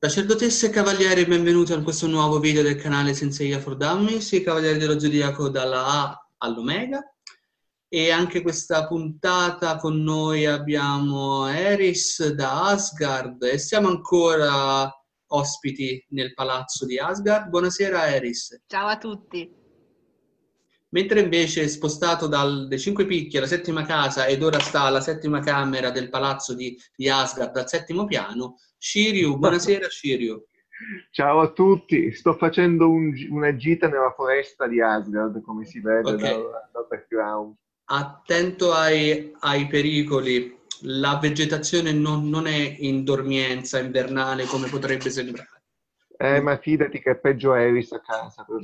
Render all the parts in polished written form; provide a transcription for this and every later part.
Sacerdotesse e cavalieri, benvenuti a questo nuovo video del canale Sensei for Dummies, i cavalieri dello zodiaco dalla A all'Omega. E anche questa puntata con noi abbiamo Eris da Asgard e siamo ancora ospiti nel palazzo di Asgard. Buonasera Eris. Ciao a tutti. Mentre invece è spostato dai Cinque Picchi alla settima casa ed ora sta alla settima camera del palazzo di Asgard al settimo piano, Shiryu. Buonasera Shiryu. Ciao a tutti, sto facendo una gita nella foresta di Asgard, come si vede dal background. Attento ai pericoli, la vegetazione non è in dormienza invernale come potrebbe sembrare. Ma fidati che è peggio Eris a casa. Per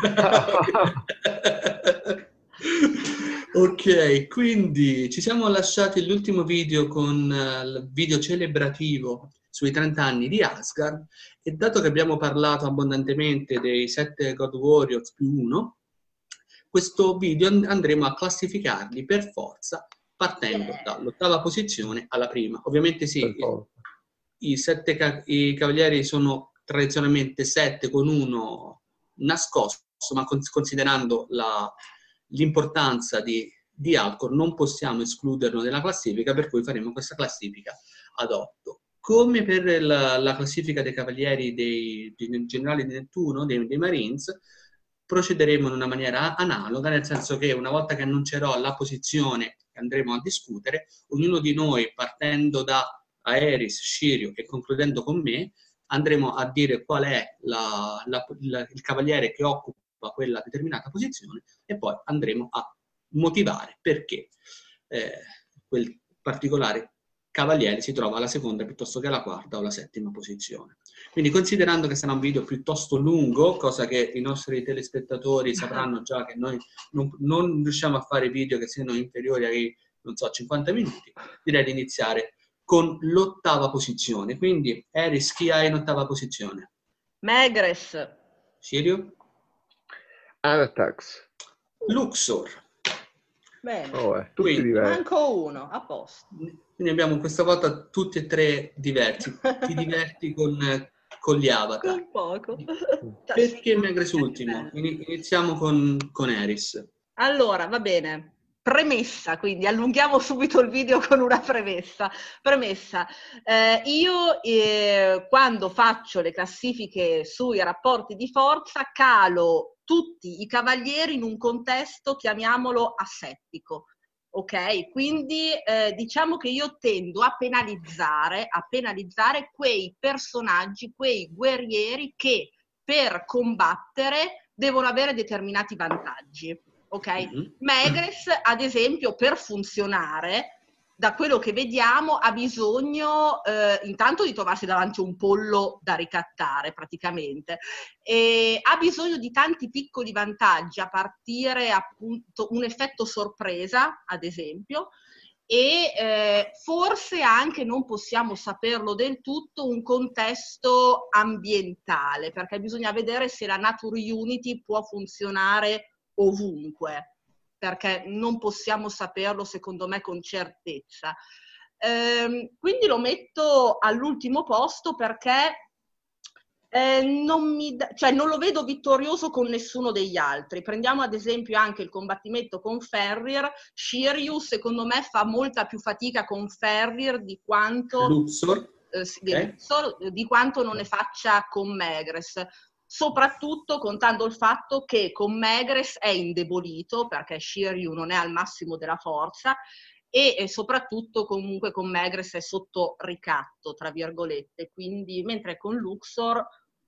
cui... Ok, quindi ci siamo lasciati l'ultimo video con il video celebrativo sui 30 anni di Asgard e dato che abbiamo parlato abbondantemente dei 7 God Warriors più 1, questo video andremo a classificarli per forza partendo dall'ottava posizione alla prima. Ovviamente sì, i cavalieri sono tradizionalmente 7 con 1 nascosto, ma considerando l'importanza di Alcor non possiamo escluderlo nella classifica, per cui faremo questa classifica ad 8. Come per la classifica dei cavalieri dei generali di Nettuno, dei Marines, procederemo in una maniera analoga, nel senso che una volta che annuncerò la posizione che andremo a discutere, ognuno di noi, partendo da Aeris, Shiryu e concludendo con me, andremo a dire qual è il cavaliere che occupa quella determinata posizione e poi andremo a motivare perché quel particolare cavaliere si trova alla seconda piuttosto che alla quarta o alla settima posizione. Quindi considerando che sarà un video piuttosto lungo, cosa che i nostri telespettatori sapranno già che noi non riusciamo a fare video che siano inferiori ai, non so, 50 minuti, direi di iniziare con l'ottava posizione. Quindi, Eris, chi hai in ottava posizione? Maegres. Shiryu? Artax. Luxor. Bene. Tutti diversi. Manco uno, a posto. Quindi abbiamo questa volta tutti e tre diversi. Ti diverti con gli avatar. Con poco. Perché Maegres ultimo? Iniziamo con Eris. Allora, va bene. Premessa, quindi allunghiamo subito il video con una premessa. Io quando faccio le classifiche sui rapporti di forza calo tutti i cavalieri in un contesto, chiamiamolo asettico. Ok? Quindi diciamo che io tendo a penalizzare quei personaggi, quei guerrieri che per combattere devono avere determinati vantaggi. Ok? Maegres, ad esempio, per funzionare, da quello che vediamo, ha bisogno intanto di trovarsi davanti un pollo da ricattare, praticamente, e ha bisogno di tanti piccoli vantaggi, a partire appunto un effetto sorpresa, ad esempio, e forse anche, non possiamo saperlo del tutto, un contesto ambientale, perché bisogna vedere se la Nature Unity può funzionare ovunque, perché non possiamo saperlo secondo me con certezza. Quindi lo metto all'ultimo posto perché non lo vedo vittorioso con nessuno degli altri. Prendiamo ad esempio anche il combattimento con Fenrir. Shiryu secondo me fa molta più fatica con Fenrir di quanto Luxor, di quanto non ne faccia con Maegres. Soprattutto contando il fatto che con Maegres è indebolito, perché Shiryu non è al massimo della forza, e soprattutto comunque con Maegres è sotto ricatto, tra virgolette. Quindi, mentre con Luxor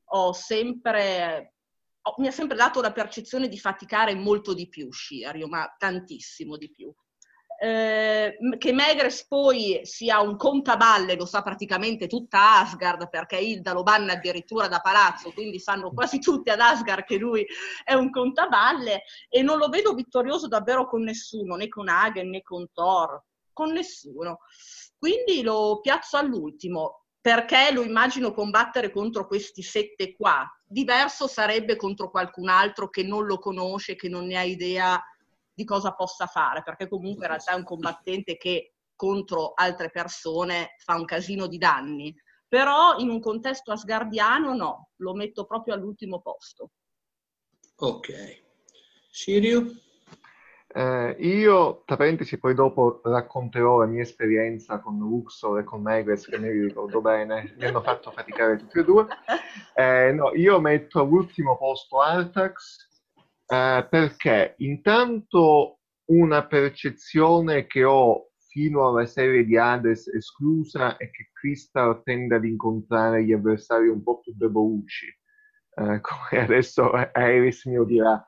mi ha sempre dato la percezione di faticare molto di più Shiryu, ma tantissimo di più. Che Maegres poi sia un contaballe lo sa praticamente tutta Asgard, perché Hilda lo banna addirittura da palazzo, quindi sanno quasi tutti ad Asgard che lui è un contaballe, e non lo vedo vittorioso davvero con nessuno, né con Hagen né con Thor, con nessuno. Quindi lo piazzo all'ultimo, perché lo immagino combattere contro questi 7 qua. Diverso sarebbe contro qualcun altro che non lo conosce, che non ne ha idea di cosa possa fare, perché comunque in realtà è un combattente che contro altre persone fa un casino di danni. però in un contesto asgardiano no, lo metto proprio all'ultimo posto. Ok. Shiryu? Io, tra parentesi, poi dopo racconterò la mia esperienza con Luxor e con Megrez, che mi ricordo bene, mi hanno fatto faticare tutti e due. No, io metto all'ultimo posto Artax, perché intanto una percezione che ho fino alla serie di Hades esclusa è che Crystal tende ad incontrare gli avversari un po' più debolucci, come adesso Iris mi dirà.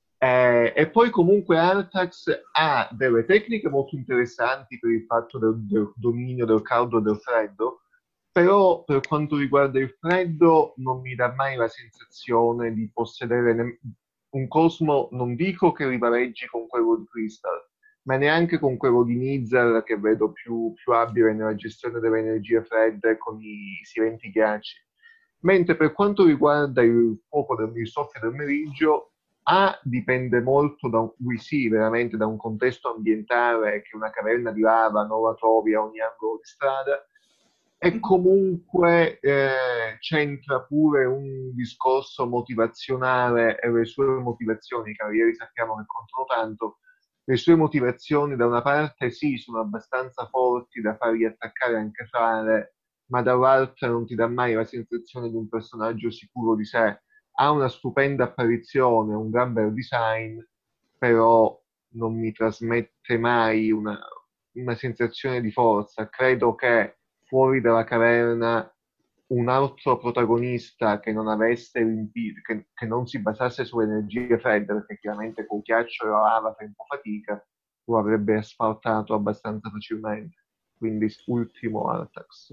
E poi comunque Artax ha delle tecniche molto interessanti per il fatto del dominio del caldo e del freddo, però per quanto riguarda il freddo non mi dà mai la sensazione di possedere un cosmo, non dico che rivaleggi con quello di Crystal, ma neanche con quello di Nizar, che vedo più abile nella gestione delle energie fredde con i silenti ghiacci. Mentre per quanto riguarda il fuoco il soffio del meriggio, dipende molto lui sì, veramente da un contesto ambientale, che una caverna di lava non la trovi a ogni angolo di strada, e comunque c'entra pure un discorso motivazionale, e le sue motivazioni, i cavalieri sappiamo che contano tanto, le sue motivazioni da una parte sì, sono abbastanza forti da fargli attaccare anche Fare, ma dall'altra non ti dà mai la sensazione di un personaggio sicuro di sé. Ha una stupenda apparizione, un gran bel design, però non mi trasmette mai una sensazione di forza. Credo che fuori dalla caverna un altro protagonista che non avesse che non si basasse su energie fredde, perché chiaramente con ghiaccio e la lava fa un po' fatica, lo avrebbe asfaltato abbastanza facilmente. Quindi ultimo Artax.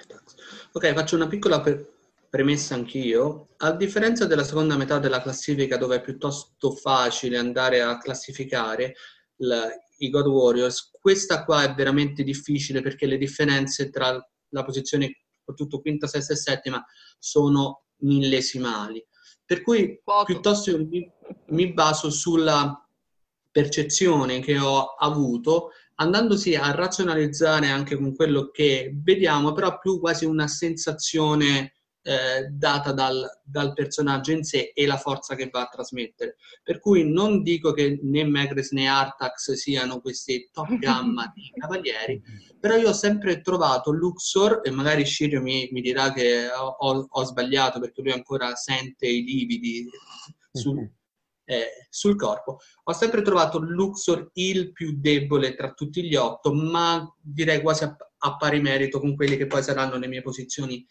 Ok, faccio una piccola premessa anch'io. A differenza della seconda metà della classifica, dove è piuttosto facile andare a classificare i God Warriors, questa qua è veramente difficile, perché le differenze tra la posizione, soprattutto quinta, sesta e settima, sono millesimali. Per cui piuttosto mi baso sulla percezione che ho avuto, andandosi a razionalizzare anche con quello che vediamo, però più quasi una sensazione data dal personaggio in sé e la forza che va a trasmettere. Per cui non dico che né Megrez né Artax siano questi top gamma di cavalieri, però io ho sempre trovato Luxor, e magari Shiryu mi dirà che ho sbagliato, perché lui ancora sente i lividi sul corpo. Ho sempre trovato Luxor il più debole tra tutti gli 8, ma direi quasi a pari merito con quelli che poi saranno le mie posizioni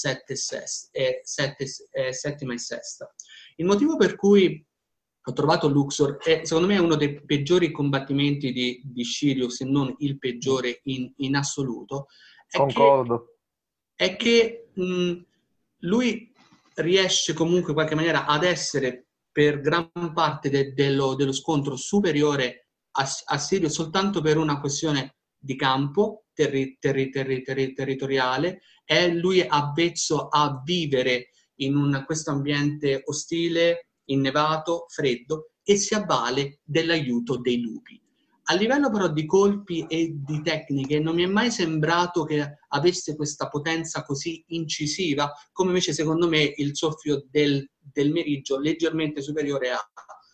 settima e sesta. Il motivo per cui ho trovato Luxor secondo me è uno dei peggiori combattimenti di Shiryu, se non il peggiore in assoluto. Concordo. È che lui riesce comunque in qualche maniera ad essere per gran parte dello scontro superiore a Sirio soltanto per una questione di campo territoriale. È lui avvezzo a vivere in questo ambiente ostile, innevato, freddo, e si avvale dell'aiuto dei lupi. A livello però di colpi e di tecniche non mi è mai sembrato che avesse questa potenza così incisiva, come invece secondo me il soffio del meriggio leggermente superiore a.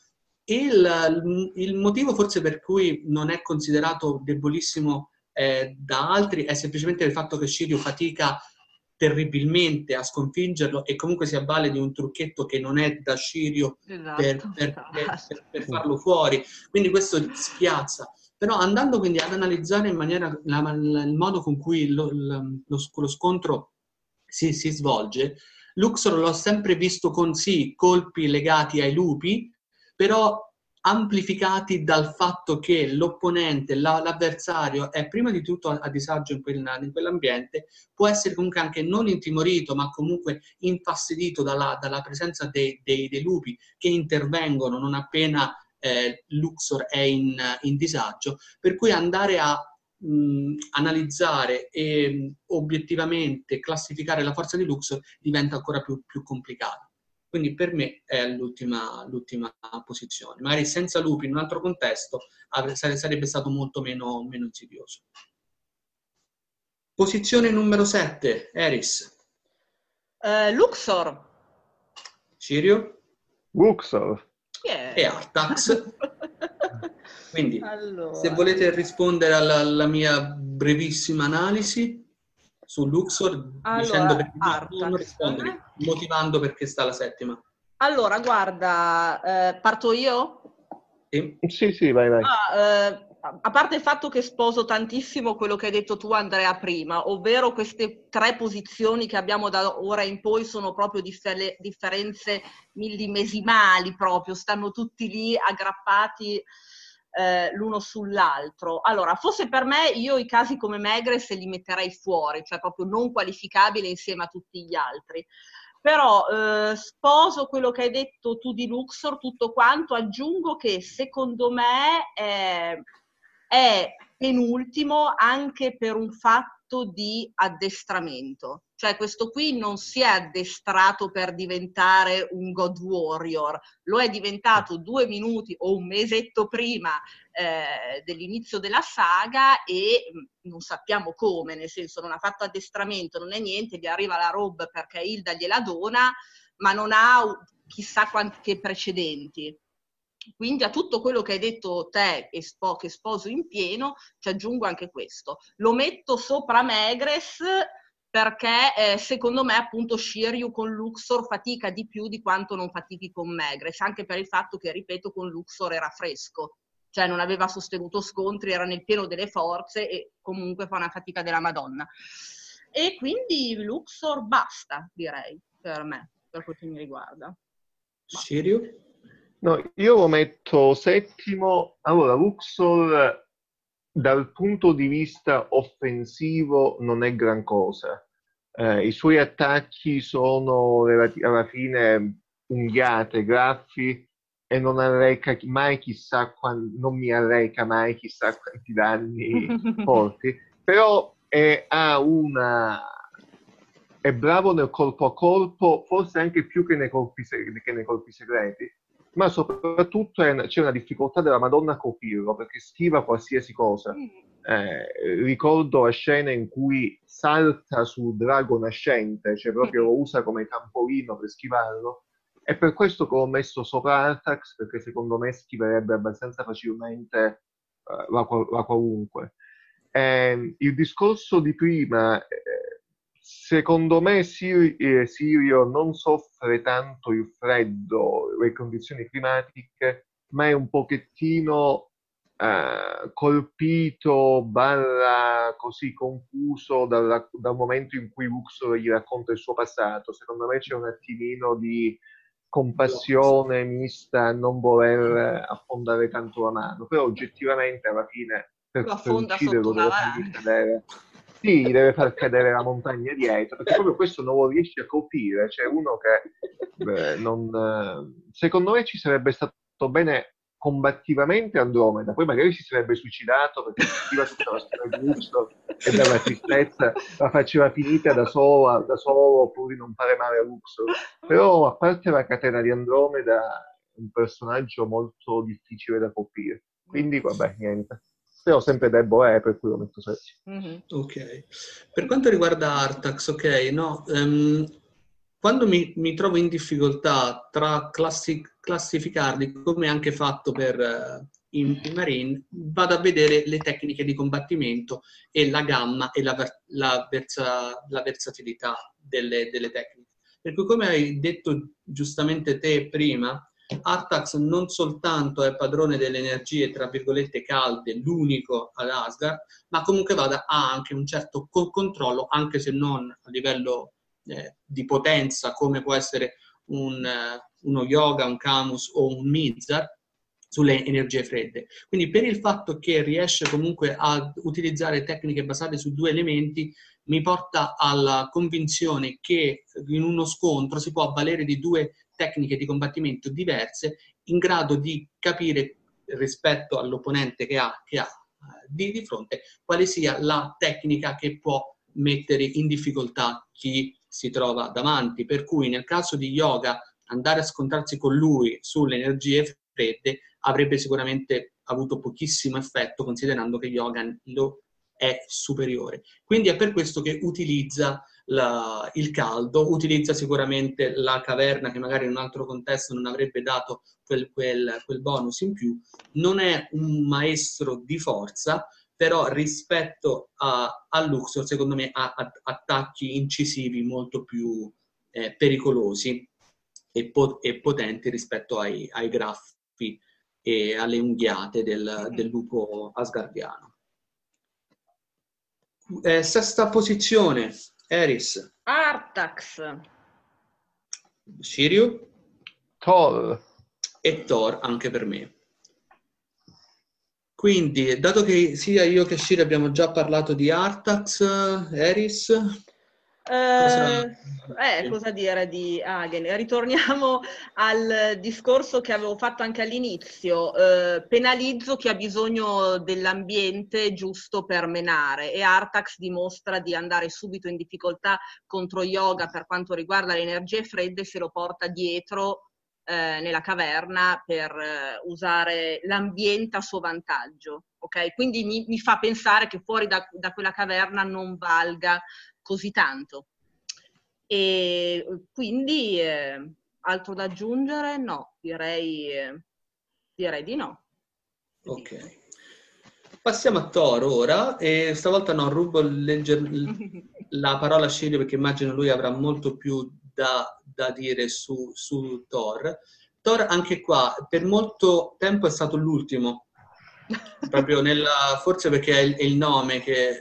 Il motivo forse per cui non è considerato debolissimo da altri è semplicemente il fatto che Shiryu fatica terribilmente a sconfiggerlo, e comunque si avvale di un trucchetto che non è da Shiryu per farlo fuori, quindi questo spiazza. Però andando quindi ad analizzare in maniera il modo con cui lo scontro si svolge, Luxor l'ho sempre visto con sì colpi legati ai lupi, però amplificati dal fatto che l'opponente, l'avversario è prima di tutto a disagio in quell'ambiente, può essere comunque anche non intimorito, ma comunque infastidito dalla presenza dei lupi che intervengono non appena Luxor è in disagio, per cui andare a analizzare e obiettivamente classificare la forza di Luxor diventa ancora più complicato. Quindi per me è l'ultima posizione. Magari senza lupi in un altro contesto sarebbe stato molto meno insidioso. Posizione numero 7, Eris. Luxor. Cirio. Luxor. Yeah. E Artax. Quindi, Allora, se volete rispondere alla mia brevissima analisi su Luxor, dicendo perché non Artax. rispondere, motivando perché sta la settima. Allora, guarda, parto io? Sì, vai. A parte il fatto che sposo tantissimo quello che hai detto tu, Andrea, prima, ovvero queste 3 posizioni che abbiamo da ora in poi sono proprio differenze millimesimali, proprio, stanno tutti lì aggrappati l'uno sull'altro. Allora, fosse per me, io i casi come Megrez li metterei fuori, cioè proprio non qualificabile insieme a tutti gli altri. Però sposo quello che hai detto tu di Luxor, tutto quanto, aggiungo che secondo me è penultimo anche per un fatto di addestramento. Cioè questo qui non si è addestrato per diventare un God Warrior, lo è diventato 2 minuti o un mesetto prima dell'inizio della saga e non sappiamo come, nel senso non ha fatto addestramento, non è niente, gli arriva la roba perché Hilda gliela dona, ma non ha chissà quanti precedenti. Quindi a tutto quello che hai detto te e che sposo in pieno, ci aggiungo anche questo. Lo metto sopra Megrez perché secondo me appunto Shiryu con Luxor fatica di più di quanto non fatichi con Megrez, anche per il fatto che, ripeto, con Luxor era fresco, cioè non aveva sostenuto scontri, era nel pieno delle forze e comunque fa una fatica della Madonna. E quindi Luxor basta, direi, per me, per quel che mi riguarda. Cirio? No, io lo metto settimo. Allora, Luxor dal punto di vista offensivo non è gran cosa. I suoi attacchi sono alla fine unghiate, graffi e non arreca mai chissà non mi arreca mai chissà quanti danni forti, però è bravo nel colpo a colpo, forse anche più che nei colpi segreti, ma soprattutto c'è una difficoltà della Madonna a colpirlo, perché schiva qualsiasi cosa. Ricordo la scena in cui salta sul drago nascente, cioè proprio lo usa come trampolino per schivarlo, e per questo che l'ho messo sopra Artax, perché secondo me schiverebbe abbastanza facilmente la qualunque. Il discorso di prima, secondo me Sirio non soffre tanto il freddo, le condizioni climatiche, ma è un pochettino colpito, barra così confuso dal momento in cui Luxor gli racconta il suo passato. Secondo me c'è un attimino di compassione mista a non voler affondare tanto la mano, però oggettivamente alla fine per ucciderlo deve fargli cadere. Sì, gli deve far cadere la montagna dietro, perché proprio questo non lo riesce a colpire. C'è uno che secondo me ci sarebbe stato bene combattivamente Andromeda, poi magari si sarebbe suicidato perché sentiva tutta la storia di Luxor e dalla tristezza la faceva finita da solo pur di non fare male a Luxor. Però a parte la catena di Andromeda è un personaggio molto difficile da colpire, quindi vabbè, niente. Però sempre debole, per cui lo metto 7. Ok. Per quanto riguarda Artax, ok, no, quando mi trovo in difficoltà tra classificarli, come anche fatto per i Marine, vado a vedere le tecniche di combattimento e la gamma e la versatilità delle tecniche. Per cui, come hai detto giustamente te prima, Artax non soltanto è padrone delle energie, tra virgolette, calde, l'unico ad Asgard, ma comunque ha anche un certo controllo, anche se non a livello di potenza, come può essere uno Yoga, un Camus o un Mizar, sulle energie fredde. Quindi per il fatto che riesce comunque a utilizzare tecniche basate su 2 elementi, mi porta alla convinzione che in uno scontro si può avvalere di 2 tecniche di combattimento diverse, in grado di capire rispetto all'opponente che ha di fronte quale sia la tecnica che può mettere in difficoltà chi si trova davanti. Per cui nel caso di Yoga andare a scontrarsi con lui sulle energie fredde avrebbe sicuramente avuto pochissimo effetto, considerando che Yoga lo è superiore. Quindi è per questo che utilizza il caldo, utilizza sicuramente la caverna che magari in un altro contesto non avrebbe dato quel bonus in più. Non è un maestro di forza, però rispetto a Luxor secondo me ha attacchi incisivi molto più pericolosi e potenti rispetto ai graffi e alle unghiate del lupo asgardiano. Sesta posizione, Eris. Artax. Shiryu. Thor. E Thor anche per me. Quindi, dato che sia io che Shiryu abbiamo già parlato di Artax, Eris... Cosa dire di Hagen? Ritorniamo al discorso che avevo fatto anche all'inizio. Penalizzo chi ha bisogno dell'ambiente giusto per menare, e Artax dimostra di andare subito in difficoltà contro Yoga per quanto riguarda le energie fredde, se lo porta dietro nella caverna per usare l'ambiente a suo vantaggio. Okay? Quindi mi fa pensare che fuori da quella caverna non valga così tanto. E quindi altro da aggiungere? No, direi di no. Ok. Passiamo a Thor ora, e stavolta no, rubo la parola a Shiryu perché immagino lui avrà molto più da dire su Thor. Thor anche qua per molto tempo è stato l'ultimo, proprio forse perché è il nome che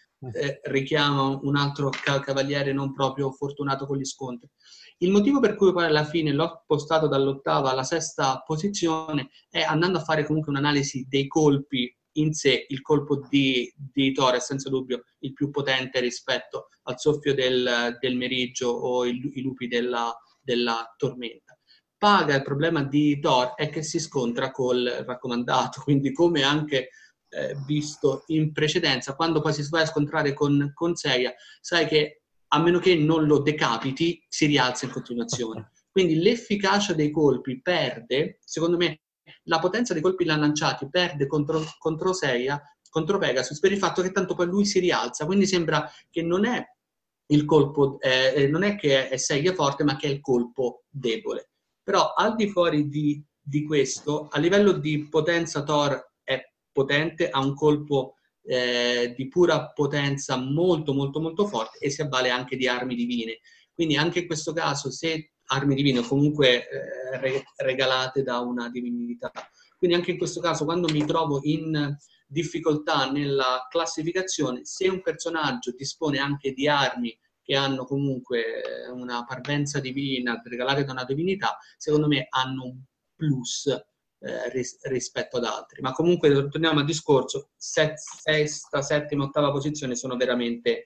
richiama un altro cavaliere non proprio fortunato con gli scontri. Il motivo per cui poi alla fine l'ho postato dall'8ª alla 6ª posizione è andando a fare comunque un'analisi dei colpi in sé. Il colpo di Thor è senza dubbio il più potente rispetto al soffio del meriggio o i lupi della tormenta. Paga, il problema di Thor è che si scontra col raccomandato, quindi come anche visto in precedenza, quando poi si va a scontrare con Seiya, sai che a meno che non lo decapiti, si rialza in continuazione. Quindi l'efficacia dei colpi perde, secondo me, la potenza dei colpi lanciati perde contro Seiya, contro Pegasus, per il fatto che tanto poi lui si rialza, quindi sembra che non è il colpo, non è che è Seiya forte, ma che è il colpo debole. Però al di fuori di questo, a livello di potenza Thor è potente, ha un colpo di pura potenza molto molto molto forte e si avvale anche di armi divine. Quindi anche in questo caso, se armi divine o comunque regalate da una divinità, quindi anche in questo caso quando mi trovo in difficoltà nella classificazione, se un personaggio dispone anche di armi che hanno comunque una parvenza divina regalate da una divinità, secondo me hanno un plus rispetto ad altri. Ma comunque torniamo al discorso, sesta, settima, ottava posizione sono veramente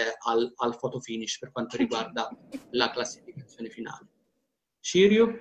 al photo finish per quanto riguarda la classificazione finale. Shiryu?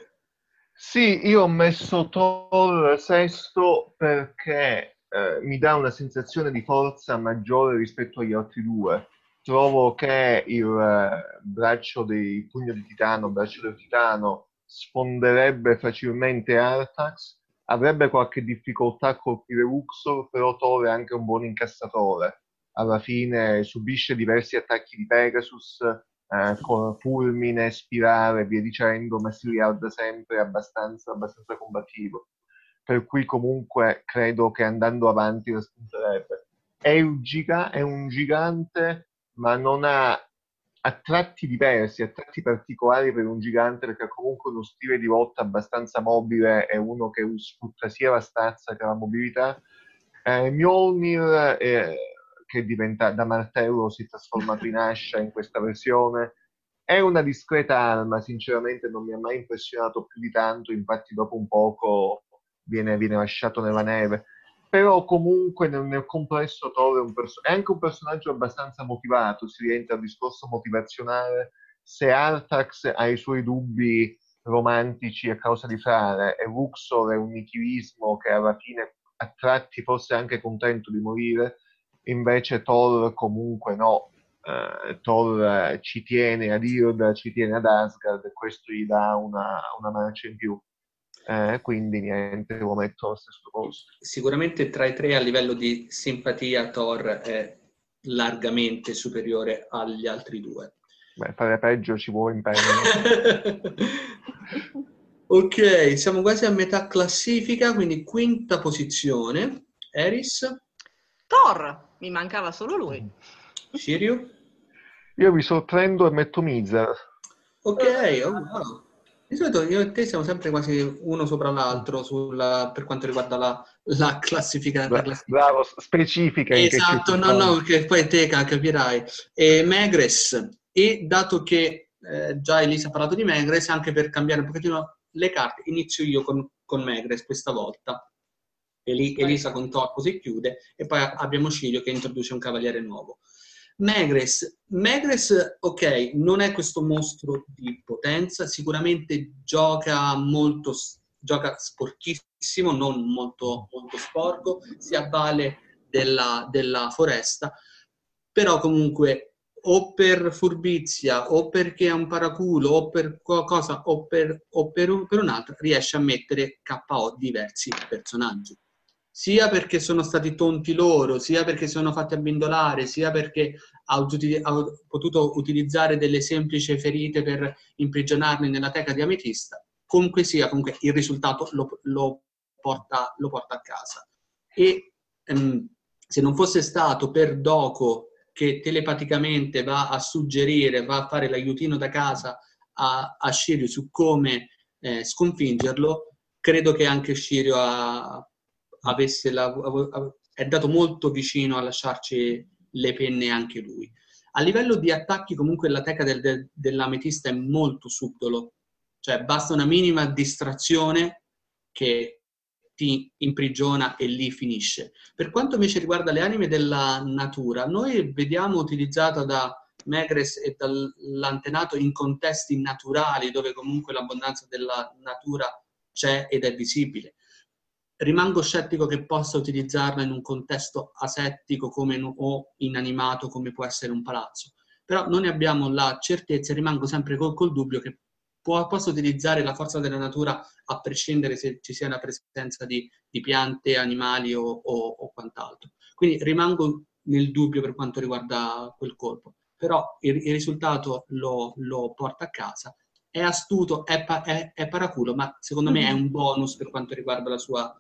Sì, io ho messo Thor sesto perché mi dà una sensazione di forza maggiore rispetto agli altri due. Trovo che il braccio del pugno di titano, braccio del titano, sfonderebbe facilmente Artax, avrebbe qualche difficoltà a colpire Luxor, però Thor è anche un buon incassatore. Alla fine subisce diversi attacchi di Pegasus, con fulmine, spirale e via dicendo, ma si rialza sempre abbastanza combattivo. Per cui comunque credo che andando avanti lo spunterebbe. È un gigante, ma non ha tratti diversi, a tratti particolari per un gigante, perché ha comunque uno stile di lotta abbastanza mobile, è uno che sfrutta sia la stazza che la mobilità. Mjolnir, che diventa da martello, si è trasformato in ascia in questa versione. È una discreta arma, sinceramente non mi ha mai impressionato più di tanto, infatti dopo un poco viene lasciato nella neve. Però comunque nel complesso Thor è anche un personaggio abbastanza motivato, si rientra al discorso motivazionale. Se Artax ha i suoi dubbi romantici a causa di Frare e Luxor è un nichilismo che alla fine a tratti fosse anche contento di morire, invece Thor comunque no. Thor ci tiene ad Irda, ci tiene ad Asgard, e questo gli dà una marcia in più. Quindi niente, lo metto allo stesso posto. Sicuramente tra i tre a livello di simpatia Thor è largamente superiore agli altri due. Beh, fare peggio ci vuole impegno. Ok, siamo quasi a metà classifica, quindi quinta posizione. Eris? Thor, mi mancava solo lui. Shiryu? Io vi sorprendo e metto Mizar. Ok, oh, wow. Di solito io e te siamo sempre quasi uno sopra l'altro per quanto riguarda la classifica. Bravo, specifica in che Esatto, no, circostanze. perché poi te capirai. Megres, e dato che già Elisa ha parlato di Megres, anche per cambiare un pochettino le carte, inizio io con Megres questa volta. Elisa con Thor così chiude, e poi abbiamo Cirio che introduce un cavaliere nuovo. Megres, ok, non è questo mostro di potenza, sicuramente gioca sporchissimo, non molto, molto sporco, si avvale della foresta, però comunque o per furbizia o perché è un paraculo o per qualcosa per un'altra riesce a mettere KO diversi personaggi. Sia perché sono stati tonti loro, sia perché sono fatti abbindolare, sia perché ha potuto utilizzare delle semplici ferite per imprigionarli nella teca di ametista. Comunque sia, comunque il risultato lo porta a casa. E se non fosse stato per Doko che telepaticamente va a suggerire, va a fare l'aiutino da casa a Shiryu su come sconfiggerlo, credo che anche Shiryu è dato molto vicino a lasciarci le penne anche lui. A livello di attacchi comunque la teca dell'ametista è molto subdolo, cioè basta una minima distrazione che ti imprigiona e lì finisce. Per quanto invece riguarda le anime della natura, noi vediamo utilizzata da Megres e dall'antenato in contesti naturali dove comunque l'abbondanza della natura c'è ed è visibile. Rimango scettico che possa utilizzarla in un contesto asettico o inanimato come può essere un palazzo. Però non ne abbiamo la certezza e rimango sempre col dubbio che possa utilizzare la forza della natura a prescindere se ci sia una presenza di piante, animali o quant'altro. Quindi rimango nel dubbio per quanto riguarda quel colpo. Però il risultato lo porta a casa. È astuto, è paraculo, ma secondo me è un bonus per quanto riguarda la sua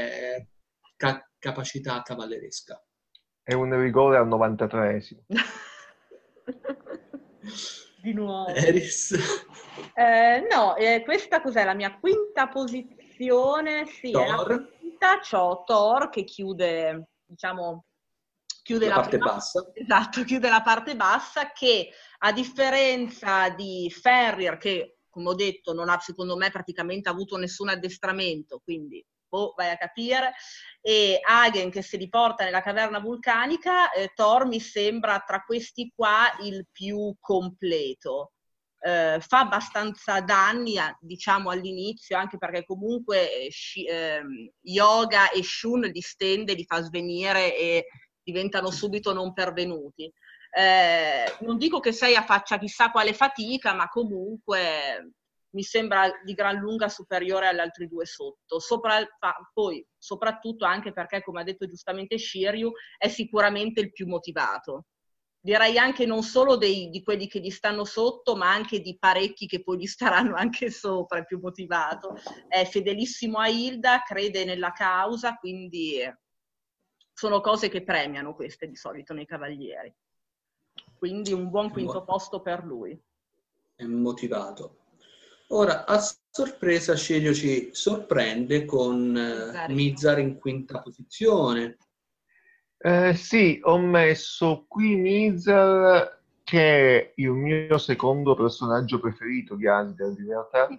capacità cavalleresca. È un rigore al 93esimo. Di nuovo. Eris. No, questa cos'è? La mia quinta posizione? Sì, Thor. è la quinta. C'ho Thor che chiude, diciamo, la parte bassa. Esatto, chiude la parte bassa, che a differenza di Fenrir, che come ho detto non ha secondo me praticamente avuto nessun addestramento, quindi vai a capire, e Hagen che se li porta nella caverna vulcanica, Thor mi sembra tra questi qua il più completo. Fa abbastanza danni, diciamo all'inizio, anche perché comunque Yoga e Shun li stende, li fa svenire e diventano subito non pervenuti. Non dico che faccia chissà quale fatica, ma comunque mi sembra di gran lunga superiore agli altri due sotto. Poi, soprattutto anche perché, come ha detto giustamente Shiryu, è sicuramente il più motivato. Direi anche non solo di quelli che gli stanno sotto, ma anche di parecchi che poi gli staranno anche sopra, è più motivato. È fedelissimo a Hilda, crede nella causa, quindi sono cose che premiano queste di solito nei cavalieri. Quindi un buon quinto posto per lui. È motivato. Ora, a sorpresa, Scelio ci sorprende con Mizar in quinta posizione. Sì, ho messo qui Mizar, che è il mio secondo personaggio preferito di Asgard in realtà,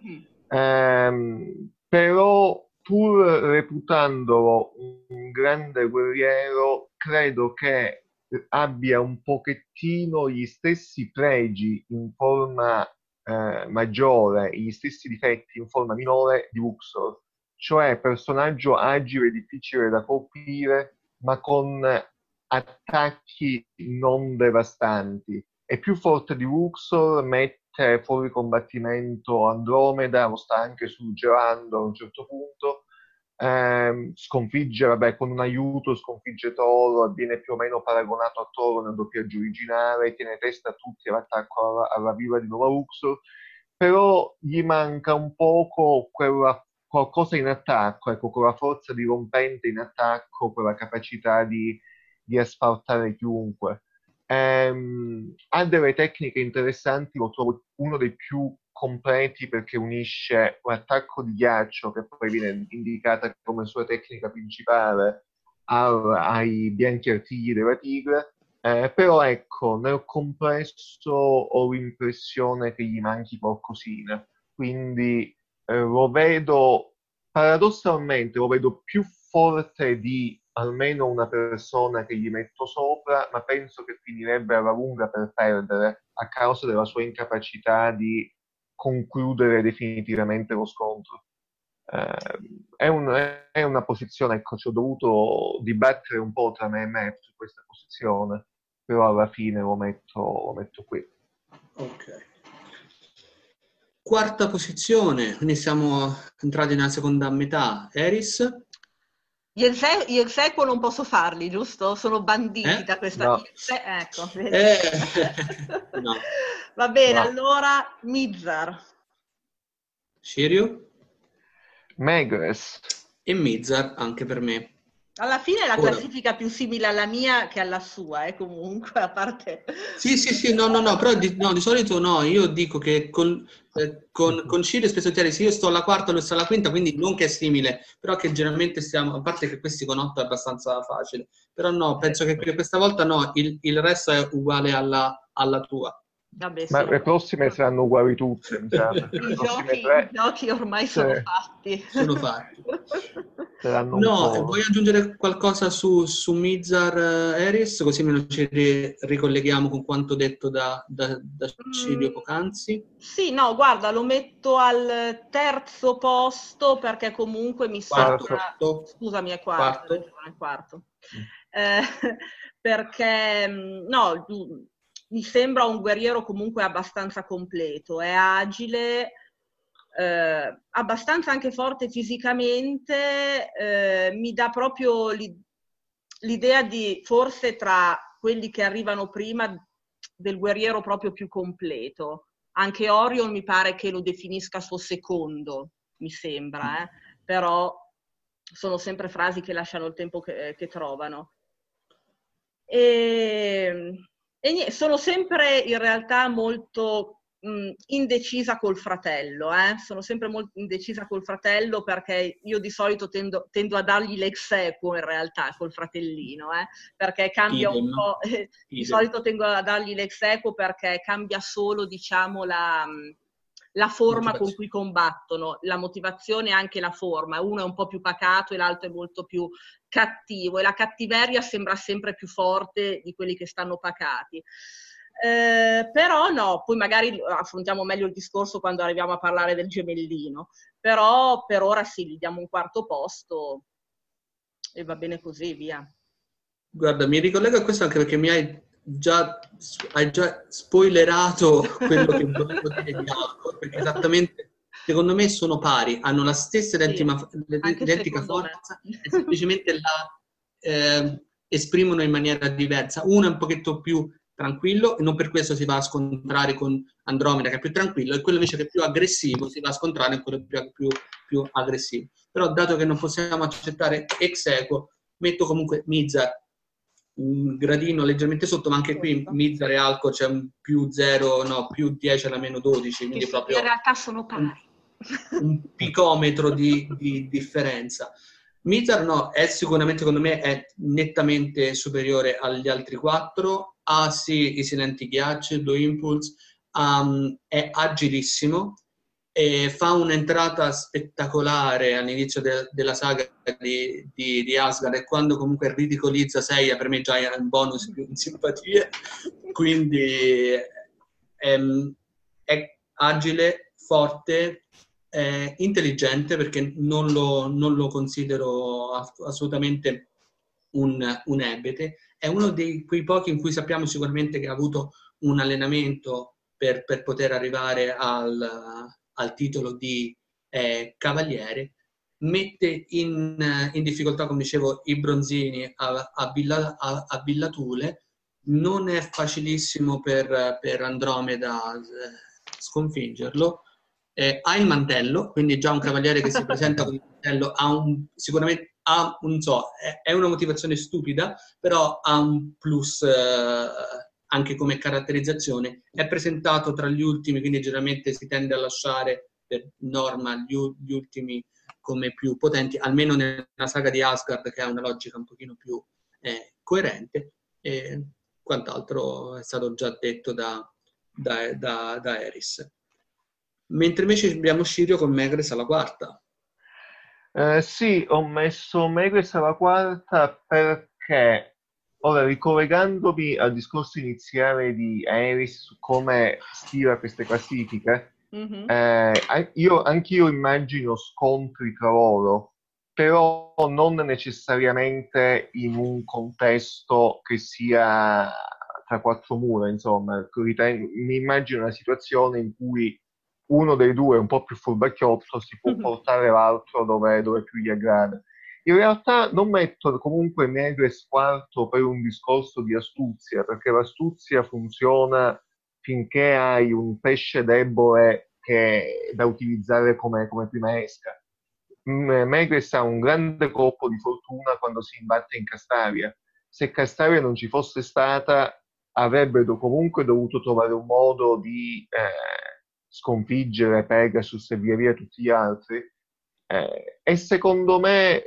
però pur reputandolo un grande guerriero, credo che abbia un pochettino gli stessi pregi in forma maggiore, gli stessi difetti in forma minore di Luxor, cioè personaggio agile e difficile da colpire, ma con attacchi non devastanti. È più forte di Luxor, mette fuori combattimento Andromeda, lo sta anche suggerando a un certo punto, sconfigge, vabbè, con un aiuto sconfigge Toro e viene più o meno paragonato a Toro nel doppiaggio originale, tiene testa a tutti all'attacco alla viva di Nova Luxor, però gli manca un poco qualcosa in attacco, ecco, quella forza dirompente in attacco, quella capacità di asfaltare chiunque. Ha delle tecniche interessanti, lo trovo uno dei più completi perché unisce l'attacco di ghiaccio, che poi viene indicata come sua tecnica principale, ai bianchi artigli della tigre. Però ecco, nel complesso ho l'impressione che gli manchi qualcosina, quindi lo vedo, paradossalmente, lo vedo più forte di almeno una persona che gli metto sopra, ma penso che finirebbe alla lunga per perdere a causa della sua incapacità di concludere definitivamente lo scontro. È una posizione, ecco, ci ho dovuto dibattere un po' tra me e me su questa posizione, però alla fine lo metto qui. Ok. Quarta posizione, quindi siamo entrati nella seconda metà. Eris? Gli ex equo non posso farli, giusto? Sono banditi da questa... No. Ecco. No. Va bene, No. allora Mizar. Shiryu? Megress. E Mizar anche per me. Alla fine è la Ora. classifica più simile alla mia che alla sua, comunque, a parte... Sì, no, però di solito no, io dico che con Shiryu spesso sì, io sto alla quarta, lui sta alla quinta, quindi non che è simile, però che generalmente stiamo, a parte che questi con 8 è abbastanza facile, però no, penso che questa volta no, il resto è uguale alla tua. Vabbè, Ma sì. le prossime saranno uguali tutte, mi sa. I giochi ormai sono fatti. Sono fatti. Saranno No, un po'... vuoi aggiungere qualcosa su Mizar, Eris? Così almeno ci ricolleghiamo con quanto detto da Cilio poc'anzi. Sì, no, guarda, lo metto al terzo posto perché comunque mi sembra... Scusami, è quarto. È quarto. Perché, no, mi sembra un guerriero comunque abbastanza completo, è agile, abbastanza anche forte fisicamente, mi dà proprio l'idea di, forse tra quelli che arrivano prima, del guerriero proprio più completo. Anche Orion mi pare che lo definisca suo secondo, mi sembra, però sono sempre frasi che lasciano il tempo che trovano. E sono sempre in realtà molto indecisa col fratello, sono sempre molto indecisa col fratello perché io di solito tendo a dargli l'ex equo in realtà col fratellino, perché cambia un po', di solito tendo a dargli l'ex equo perché cambia solo, diciamo, la forma con cui combattono, la motivazione e anche la forma. Uno è un po' più pacato e l'altro è molto più cattivo e la cattiveria sembra sempre più forte di quelli che stanno pacati. Però no, poi magari affrontiamo meglio il discorso quando arriviamo a parlare del gemellino, però per ora sì, gli diamo un quarto posto e va bene così, via. Guarda, mi ricollego a questo anche perché hai già spoilerato quello che volevo dire di Alcor, perché esattamente, secondo me, sono pari, hanno la stessa identica forza e semplicemente la esprimono in maniera diversa. Uno è un pochetto più tranquillo e non per questo si va a scontrare con Andromeda, che è più tranquillo, e quello invece che è più aggressivo si va a scontrare con quello più aggressivo. Però dato che non possiamo accettare ex equo, metto comunque Mizar un gradino leggermente sotto, ma anche qui Mizar e Alco c'è un più 0, no, più 10 alla meno 12, quindi proprio in realtà sono pari. Un picometro di differenza. Mizar no, è sicuramente, secondo me, è nettamente superiore agli altri 4, ha sì i silenti ghiacci, 2 impulse, è agilissimo, e fa un'entrata spettacolare all'inizio della saga di Asgard, e quando comunque ridicolizza Seiya, per me già è un bonus più in simpatia, quindi è agile, forte, intelligente, perché non lo considero assolutamente un ebete, è uno di quei pochi in cui sappiamo sicuramente che ha avuto un allenamento per poter arrivare al titolo di cavaliere, mette in difficoltà, come dicevo, i bronzini a Villa Thule. Non è facilissimo per Andromeda sconfiggerlo. Ha il mantello, quindi già un cavaliere che si presenta con il mantello sicuramente non so, è una motivazione stupida, però ha un plus anche come caratterizzazione. È presentato tra gli ultimi, quindi generalmente si tende a lasciare per norma gli ultimi come più potenti, almeno nella saga di Asgard, che ha una logica un pochino più coerente. E quant'altro è stato già detto da Eris. Mentre invece abbiamo Scirio con Megres alla quarta. Sì, ho messo Megres alla quarta perché, ora ricollegandomi al discorso iniziale di Eris su come stila queste classifiche, anch'io immagino scontri tra loro, però non necessariamente in un contesto che sia tra quattro mura, insomma. Mi immagino una situazione in cui uno dei due, un po' più furbacchiotto, si può portare l'altro dove più gli aggrada. In realtà non metto comunque Megres quarto per un discorso di astuzia, perché l'astuzia funziona finché hai un pesce debole da utilizzare come prima esca. Megres ha un grande colpo di fortuna quando si imbatte in Castaria. Se Castaria non ci fosse stata, avrebbe comunque dovuto trovare un modo di sconfiggere Pegasus e via via tutti gli altri. E secondo me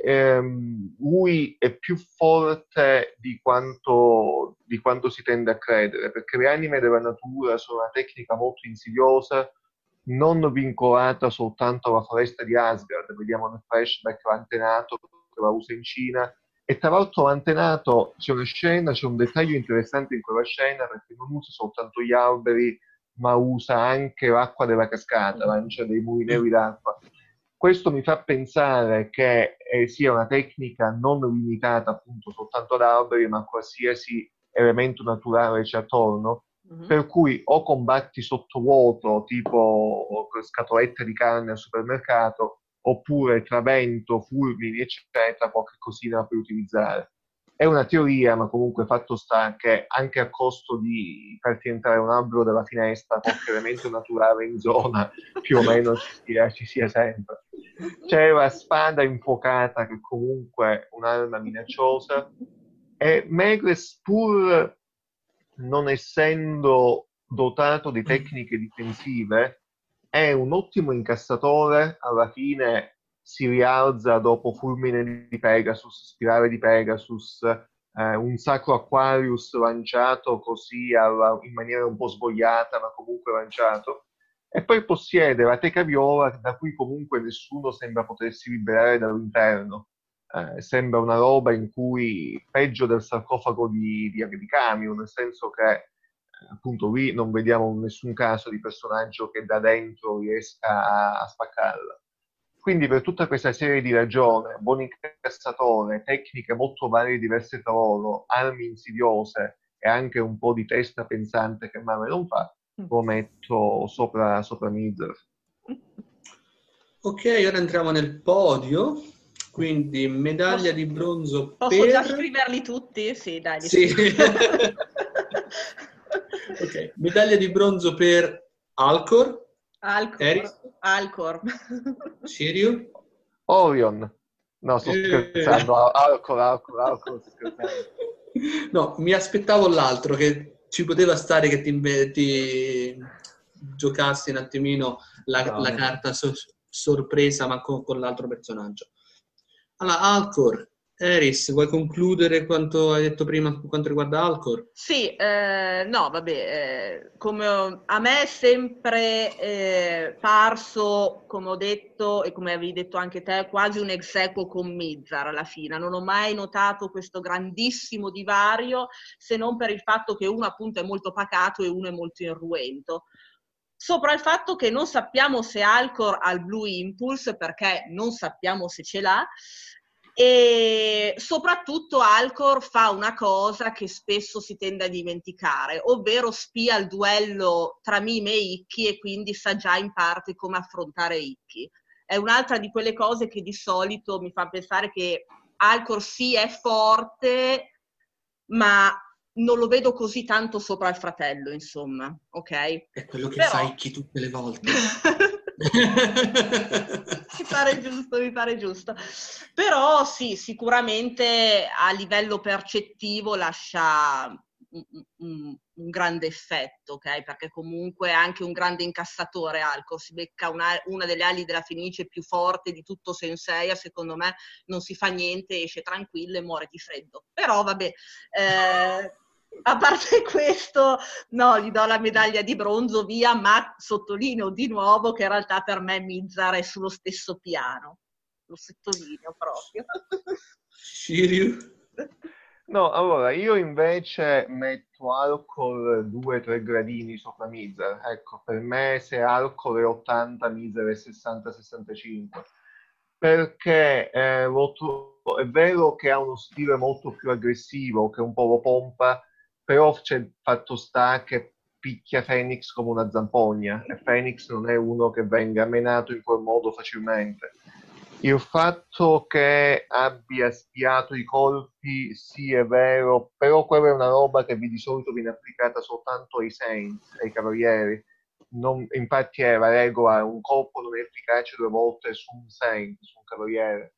lui è più forte di quanto si tende a credere, perché le anime della natura sono una tecnica molto insidiosa, non vincolata soltanto alla foresta di Asgard. Vediamo nel flashback l'antenato che la usa in Cina, e tra l'altro l'antenato, c'è un dettaglio interessante in quella scena, perché non usa soltanto gli alberi, ma usa anche l'acqua della cascata, lancia dei mulinelli d'acqua. Questo mi fa pensare che sia una tecnica non limitata appunto soltanto ad alberi, ma a qualsiasi elemento naturale c'è attorno, per cui o combatti sottovuoto, tipo scatolette di carne al supermercato, oppure tra vento, fulmini, eccetera, qualche cosina da utilizzare. È una teoria, ma comunque fatto sta che anche a costo di farti entrare un albero dalla finestra, qualche elemento naturale in zona più o meno ci sia sempre. C'è la spada infuocata, che comunque è un'arma minacciosa, e Megres, pur non essendo dotato di tecniche difensive, è un ottimo incassatore. Alla fine si rialza dopo fulmine di Pegasus, spirale di Pegasus, un sacro Aquarius lanciato così in maniera un po' svogliata, ma comunque lanciato. E poi possiede la teca viola, da cui comunque nessuno sembra potersi liberare dall'interno. Sembra una roba in cui peggio del sarcofago di Camio, nel senso che appunto lì non vediamo nessun caso di personaggio che da dentro riesca a spaccarla. Quindi per tutta questa serie di ragioni, buon incassatore, tecniche molto varie e diverse tra loro, armi insidiose e anche un po' di testa pensante che male non fa, lo metto sopra Midler. Ok, ora entriamo nel podio. Quindi medaglia di bronzo Posso già scriverli tutti? Sì, dai. Sì. Ok, medaglia di bronzo per Alcor. Alcor. Shiryu. Orion. No, sto scherzando. Alcor, scherzando. No, mi aspettavo l'altro, che ci poteva stare che ti giocassi un attimino la carta sorpresa, ma con l'altro personaggio. Allora, Alcor. Eris, vuoi concludere quanto hai detto prima per quanto riguarda Alcor? Sì, no, vabbè, come a me è sempre parso, come ho detto e come avevi detto anche te, quasi un ex aequo con Mizar alla fine. Non ho mai notato questo grandissimo divario, se non per il fatto che uno appunto è molto pacato e uno è molto irruento. Sopra il fatto che non sappiamo se Alcor ha il Blue Impulse, perché non sappiamo se ce l'ha, e soprattutto Alcor fa una cosa che spesso si tende a dimenticare, ovvero spia il duello tra Mime e Ikki e quindi sa già in parte come affrontare Ikki. è un'altra di quelle cose che di solito mi fa pensare che Alcor sì è forte, ma non lo vedo così tanto sopra il fratello, insomma, ok? È quello che Però... fai chi tutte le volte. Mi pare giusto. Però sì, sicuramente a livello percettivo lascia un grande effetto, ok? Perché comunque è anche un grande incassatore Alcor, si becca una delle ali della Fenice più forte di tutto Senseiya, secondo me non si fa niente, esce tranquillo e muore di freddo. Però vabbè, a parte questo, no, gli do la medaglia di bronzo, via, ma sottolineo di nuovo che in realtà per me Mizar è sullo stesso piano. Lo sottolineo proprio. Shiryu? No, allora, io invece metto Alcol 2-3 gradini sopra Mizar. Ecco, per me se Alcol è 80, Mizar è 60-65. Perché è vero che ha uno stile molto più aggressivo, che un po' lo pompa, però c'è il fatto sta che picchia Phoenix come una zampogna, e Phoenix non è uno che venga menato in quel modo facilmente. Il fatto che abbia spiato i colpi, sì, è vero, però quella è una roba che di solito viene applicata soltanto ai Saints, ai Cavalieri. Infatti è la regola, un colpo non è efficace 2 volte su un Saint, su un Cavaliere.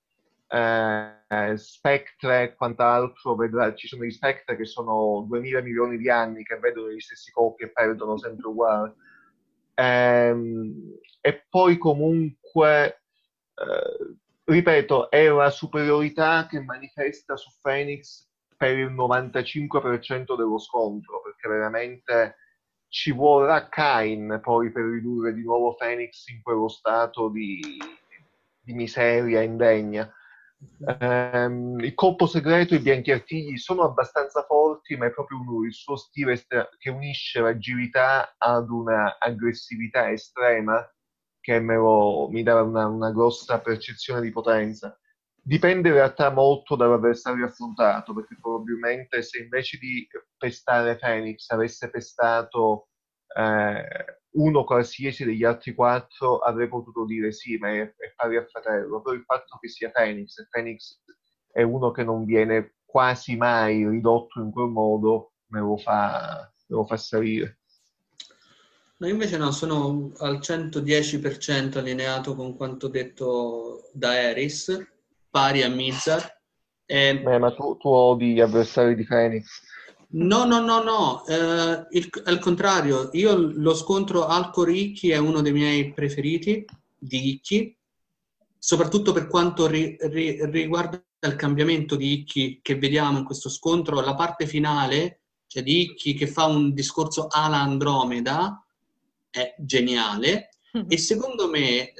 Spectre e quant'altro, ci sono gli Spectre che sono 2000 milioni di anni che vedono gli stessi colpi e perdono sempre uguali. E poi comunque ripeto, è la superiorità che manifesta su Phoenix per il 95% dello scontro, perché veramente ci vorrà Kain poi per ridurre di nuovo Phoenix in quello stato di miseria indegna. Il colpo segreto, i bianchi artigli sono abbastanza forti, ma è proprio il suo stile che unisce l'agilità ad una aggressività estrema che mi dà una grossa percezione di potenza. Dipende in realtà molto dall'avversario affrontato, perché probabilmente se invece di pestare Phoenix avesse pestato uno qualsiasi degli altri 4, avrei potuto dire sì, ma è pari al fratello. Però il fatto che sia Phoenix, e Phoenix è uno che non viene quasi mai ridotto in quel modo, me lo fa salire. No, invece no, sono al 110% allineato con quanto detto da Eris, pari a Mizar. Ma tu odi gli avversari di Phoenix? No, al contrario, io lo scontro Alcor Ikki è uno dei miei preferiti di Ikki, soprattutto per quanto riguarda il cambiamento di Ikki che vediamo in questo scontro, la parte finale, cioè di Ikki che fa un discorso alla Andromeda, è geniale. E secondo me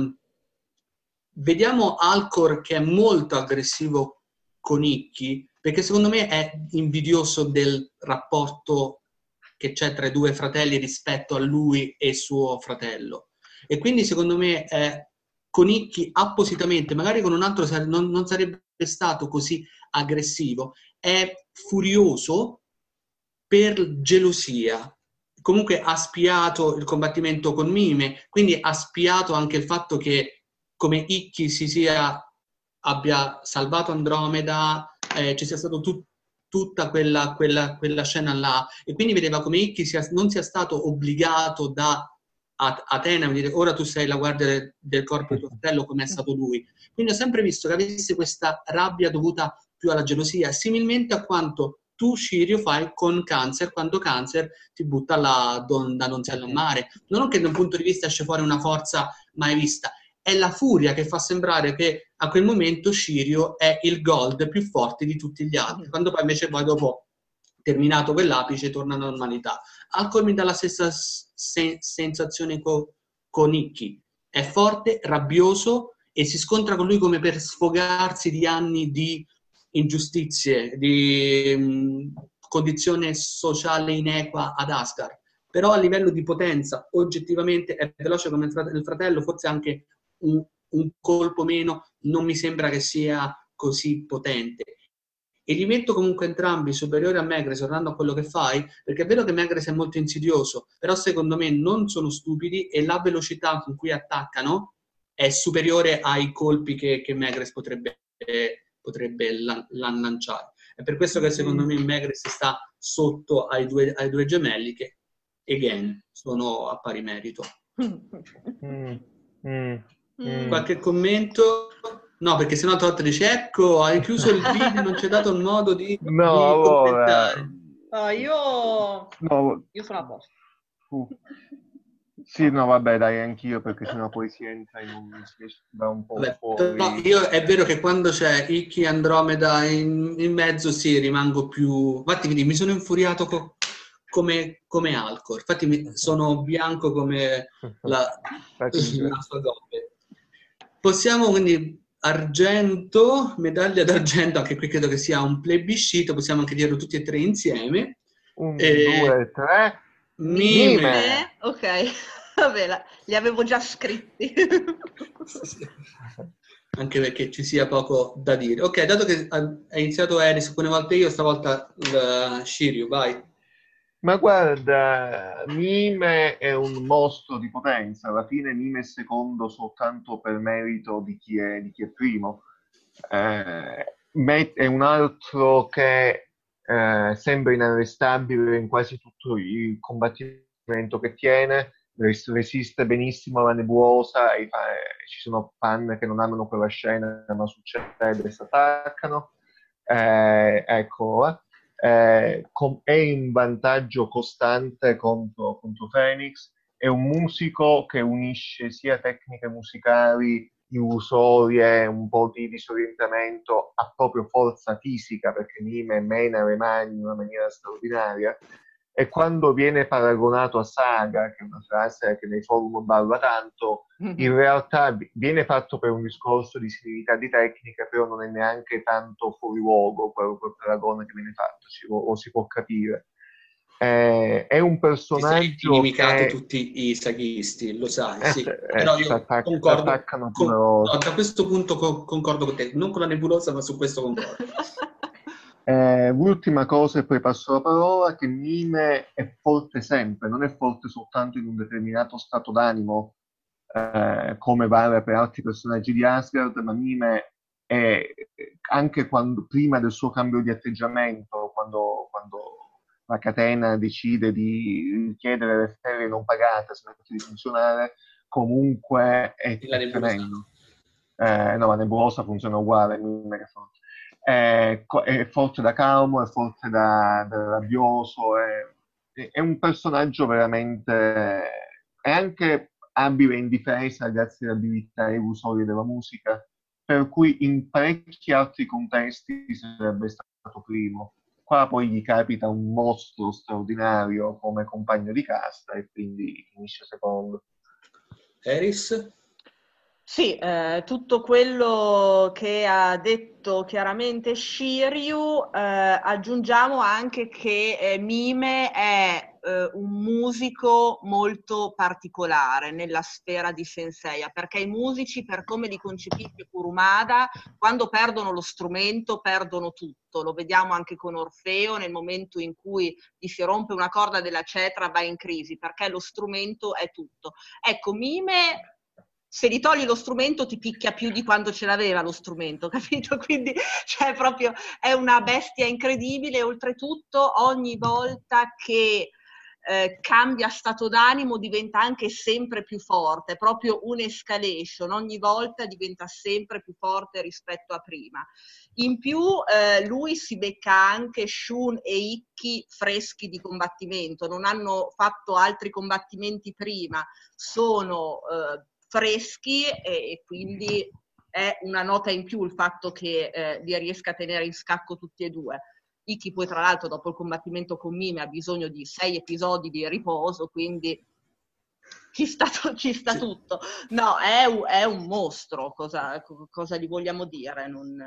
vediamo Alcor che è molto aggressivo con Ikki, perché secondo me è invidioso del rapporto che c'è tra i 2 fratelli rispetto a lui e suo fratello. E quindi secondo me con Ikki appositamente, magari con un altro non sarebbe stato così aggressivo, è furioso per gelosia. Comunque ha spiato il combattimento con Mime, quindi ha spiato anche il fatto che come Ikki abbia salvato Andromeda, ci sia stato tutta quella scena là, e quindi vedeva come Ikki non sia stato obbligato da Atena a dire ora tu sei la guardia del corpo di tuo fratello come è stato lui. Quindi ho sempre visto che avesse questa rabbia dovuta più alla gelosia, similmente a quanto tu, Shiryu, fai con Cancer quando Cancer ti butta da donzella al mare. Non che da un punto di vista esce fuori una forza mai vista, è la furia che fa sembrare che a quel momento Shiryu è il gold più forte di tutti gli altri, quando poi invece dopo, terminato quell'apice, torna alla normalità. Alcor mi dà la stessa sensazione con Ikki. È forte, rabbioso e si scontra con lui come per sfogarsi di anni di ingiustizie, di condizione sociale inequa ad Asgard. Però a livello di potenza, oggettivamente, è veloce come il fratello, forse anche un colpo meno, non mi sembra che sia così potente. E li metto comunque entrambi superiori a Megres, tornando a quello che fai, perché è vero che Megres è molto insidioso, però secondo me non sono stupidi e la velocità con cui attaccano è superiore ai colpi che Maegres potrebbe lanciare. È per questo che secondo me Maegres sta sotto ai due gemelli che, again, sono a pari merito. Qualche commento? No, perché sennò Todd dice, ecco, hai chiuso il video, non ci hai dato il modo di commentare. Io sono a posto. Sì, no, vabbè, dai, anch'io, perché sennò poi si entra va un po' fuori. No, io è vero che quando c'è Ikki Andromeda in mezzo, sì, rimango più... Infatti, mi sono infuriato come Alcor. Infatti, sono bianco come la sua gobbe. Possiamo quindi... Argento, medaglia d'argento, anche qui credo che sia un plebiscito, possiamo anche dirlo tutti e tre insieme. 1, 2, 3. Mime. Ok, vabbè, li avevo già scritti. Sì. Anche perché ci sia poco da dire. Ok, dato che ha iniziato Eris, alcune volte io, stavolta Shiryu, vai. Ma guarda, Mime è un mostro di potenza, alla fine Mime è secondo soltanto per merito di chi è primo. È un altro che sembra inarrestabile in quasi tutto il combattimento che tiene, resiste benissimo alla nebulosa, ci sono fan che non amano quella scena, ma succede e si attaccano. Ecco, è in vantaggio costante contro Phoenix, è un musico che unisce sia tecniche musicali illusorie, un po' di disorientamento, a proprio forza fisica, perché Mime mena le mani in una maniera straordinaria. E quando viene paragonato a Saga, che è una frase che nei forum balla tanto, in realtà viene fatto per un discorso di similità di tecnica, però non è neanche tanto fuori luogo quel paragone che viene fatto, o si può capire. È un personaggio ti sei inimicato tutti i saghisti, lo sai, sì. Però io concordo, no, da questo punto concordo con te, non con la nebulosa, ma su questo concordo. L'ultima cosa, e poi passo la parola, che Mime è forte sempre, non è forte soltanto in un determinato stato d'animo, come vale per altri personaggi di Asgard, ma Mime è anche prima del suo cambio di atteggiamento, quando la catena decide di chiedere le ferie non pagate, smette di funzionare, comunque è tremendo. No, la nebulosa funziona uguale, Mime che è forte. È forte da calmo, è forte da rabbioso, è un personaggio veramente... è anche abile in difesa grazie alle abilità illusorie della musica, per cui in parecchi altri contesti sarebbe stato primo. Qua poi gli capita un mostro straordinario come compagno di casta e quindi finisce secondo. Eris? Sì, tutto quello che ha detto chiaramente Shiryu, aggiungiamo anche che Mime è un musico molto particolare nella sfera di Senseiya, perché i musici, per come li concepisce Kurumada, quando perdono lo strumento perdono tutto. Lo vediamo anche con Orfeo, nel momento in cui gli si rompe una corda della cetra va in crisi, perché lo strumento è tutto. Ecco, Mime... se gli togli lo strumento ti picchia più di quando ce l'aveva lo strumento, capito? Quindi cioè, proprio è una bestia incredibile, oltretutto ogni volta che cambia stato d'animo diventa anche sempre più forte, è proprio un'escalation, ogni volta diventa sempre più forte rispetto a prima. In più lui si becca anche Shun e Ikki freschi di combattimento, non hanno fatto altri combattimenti prima, sono... freschi e quindi è una nota in più il fatto che li riesca a tenere in scacco tutti e due. Ikki poi tra l'altro dopo il combattimento con Mime ha bisogno di 6 episodi di riposo, quindi ci sta tutto. No, è un mostro, cosa gli vogliamo dire?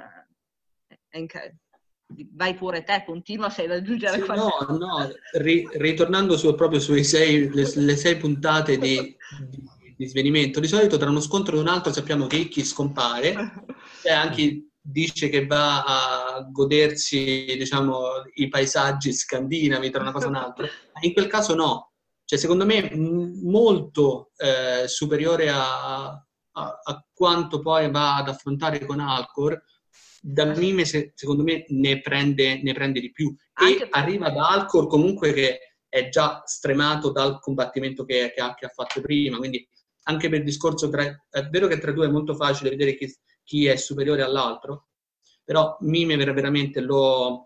Vai pure te, continua se da aggiungere sì, qualcosa. No, ritornando proprio sulle 6 puntate di svenimento, di solito tra uno scontro e un altro sappiamo che Ikki scompare, e anche dice che va a godersi, diciamo, i paesaggi scandinavi tra una cosa e un'altra. In quel caso no, cioè secondo me molto superiore a a quanto poi va ad affrontare con Alcor, da Mime secondo me ne prende di più. Anche E arriva da Alcor comunque che è già stremato dal combattimento che ha fatto prima, quindi anche per il discorso è vero che tra i due è molto facile vedere chi è superiore all'altro, però Mime veramente lo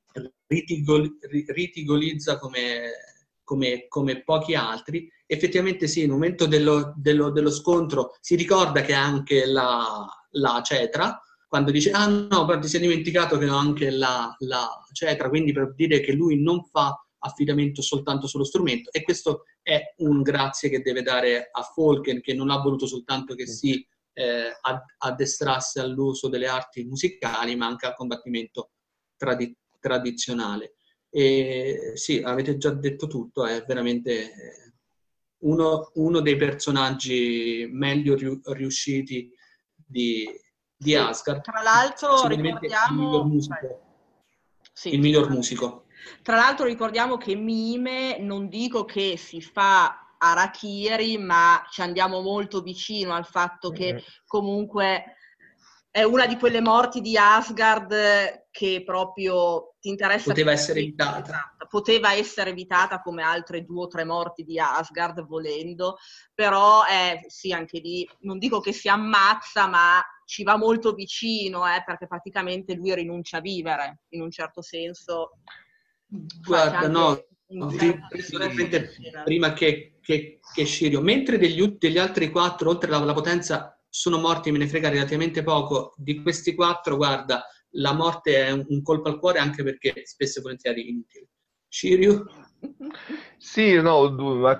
ritigolizza come pochi altri. Effettivamente sì, nel momento dello scontro si ricorda che ha anche la cetra, quando dice ah no, però ti sei dimenticato che ho anche la cetra, quindi per dire che lui non fa affidamento soltanto sullo strumento, e questo è un grazie che deve dare a Falken, che non ha voluto soltanto che si addestrasse all'uso delle arti musicali, ma anche al combattimento tradizionale. E sì, avete già detto tutto, è veramente uno dei personaggi meglio riusciti di Asgard. Tra l'altro Sicuramente ricordiamo... il miglior musico. Tra l'altro ricordiamo che Mime, non dico che si fa Harakiri, ma ci andiamo molto vicino al fatto che comunque è una di quelle morti di Asgard che proprio ti interessa. Poteva essere evitata. Poteva essere evitata come altre 2 o 3 morti di Asgard, volendo, però sì, anche lì non dico che si ammazza, ma ci va molto vicino, perché praticamente lui rinuncia a vivere, in un certo senso. Guarda, no, prima che Shiryu, mentre degli altri 4, oltre alla potenza, sono morti, me ne frega relativamente poco, di questi 4, guarda, la morte è un colpo al cuore, anche perché spesso e volentieri inutile. Shiryu? Sì, no, la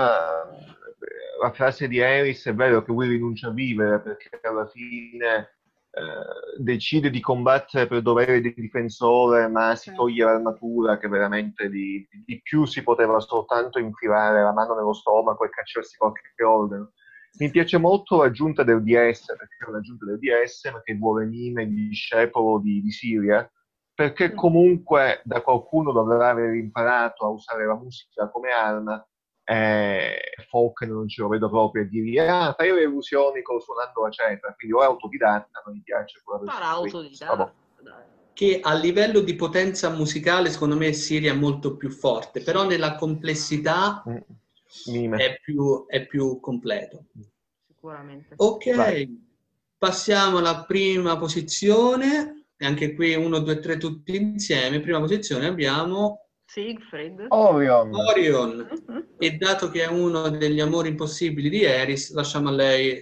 frase di Aerys è vero che lui rinuncia a vivere perché alla fine decide di combattere per dovere di difensore, ma si toglie l'armatura, che veramente di più si poteva soltanto infilare la mano nello stomaco e cacciarsi qualche organo. Mi piace molto l'aggiunta del DS, perché è un'aggiunta del DS, perché vuole Mime, il discepolo di Siria, perché comunque da qualcuno dovrà aver imparato a usare la musica come arma. Falken non ce lo vedo proprio a dire fai le illusioni suonando la cetra, quindi o è autodidatta, non mi piace quella Sarà autodidatta. Che a livello di potenza musicale secondo me Siria è molto più forte, però nella complessità è più completo. Sicuramente. Ok, vai. Passiamo alla prima posizione, e anche qui 1, 2, 3 tutti insieme. Prima posizione abbiamo Siegfried. Orion. E dato che è uno degli amori impossibili di Eris, lasciamo a lei